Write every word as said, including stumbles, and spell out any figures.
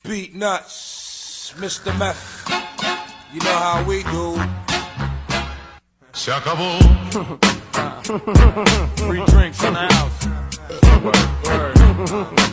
Beat nuts, Mister Meth. You know how we do. Se acabó. Free drinks in the house. Word, word.